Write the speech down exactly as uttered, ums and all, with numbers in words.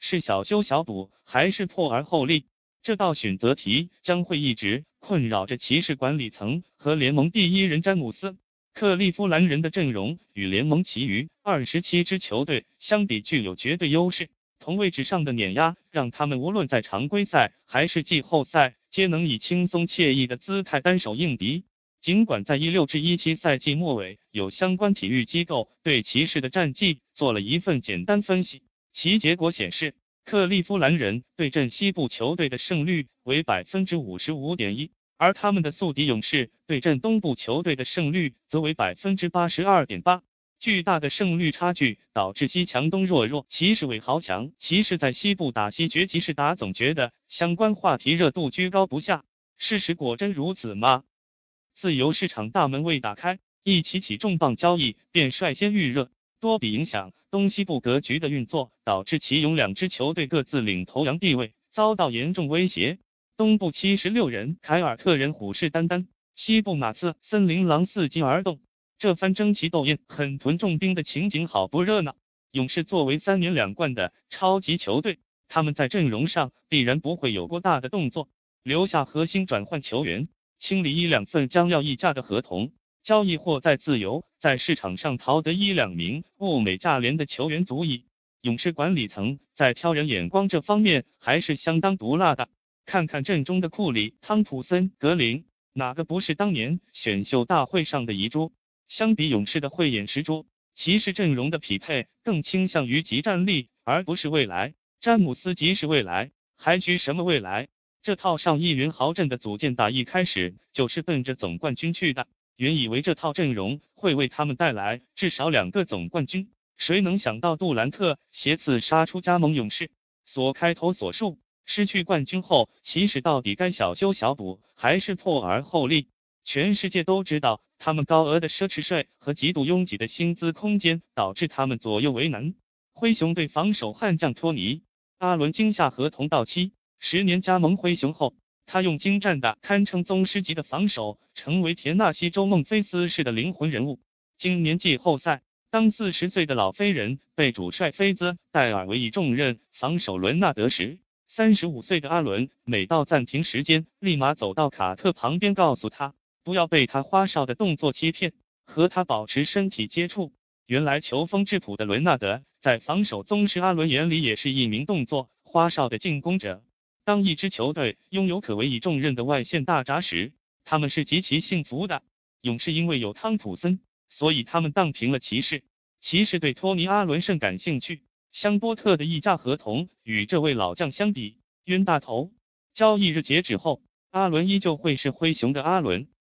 是小修小补，还是破而后立？这道选择题将会一直困扰着骑士管理层和联盟第一人詹姆斯。克利夫兰人的阵容与联盟其余二十七支球队相比具有绝对优势，同位置上的碾压让他们无论在常规赛还是季后赛皆能以轻松惬意的姿态单手应敌。尽管在十六至十七赛季末尾，有相关体育机构对骑士的战绩做了一份简单分析，其结果显示，克利夫兰人对阵西部球队的胜率为 百分之五十五点一， 而他们的宿敌勇士对阵东部球队的胜率则为 百分之八十二点八。巨大的胜率差距导致西强东弱弱，骑士伪豪强。骑士在西部打西决，骑士打总决的相关话题热度居高不下。事实果真如此吗？自由市场大门未打开，一起起重磅交易便率先预热，多笔影响东西部格局的运作，导致其勇两支球队各自领头羊地位遭到严重威胁。东部七十六人凯尔特人虎视眈眈，西部马刺森林狼伺机而动。这番争奇斗艳、狠屯重兵的情景好不热闹。勇士作为三年两冠的超级球队，他们在阵容上必然不会有过大的动作，留下核心转换球员，清理一两份将要溢价的合同，交易或再自由在市场上淘得一两名物美价廉的球员足矣。勇士管理层在挑人眼光这方面还是相当毒辣的。看看阵中的库里、汤普森、格林，哪个不是当年选秀大会上的遗珠？相比勇士的慧眼识珠，骑士阵容的匹配更倾向于即战力，而不是未来。詹姆斯即是未来，还需什么未来？这套上亿元豪阵的组建打一开始就是奔着总冠军去的，原以为这套阵容会为他们带来至少两个总冠军，谁能想到杜兰特挟刺杀出加盟勇士。所开头所述，失去冠军后，骑士到底该小修小补，还是破而后立？全世界都知道，他们高额的奢侈税和极度拥挤的薪资空间导致他们左右为难。灰熊队防守悍将托尼·阿伦今夏合同到期，十年加盟灰熊后，他用精湛的堪称宗师级的防守，成为田纳西州孟菲斯式的灵魂人物。今年季后赛，当四十岁的老飞人被主帅菲兹戴尔委以重任防守伦纳德时，三十五岁的阿伦每到暂停时间，立马走到卡特旁边告诉他，不要被他花哨的动作欺骗，和他保持身体接触。原来球风质朴的伦纳德，在防守宗师阿伦眼里也是一名动作花哨的进攻者。当一支球队拥有可委以重任的外线大闸时，他们是极其幸福的。勇士因为有汤普森，所以他们荡平了骑士。骑士对托尼·阿伦甚感兴趣，香波特的溢价合同与这位老将相比，冤大头。交易日截止后，阿伦依旧会是灰熊的阿伦。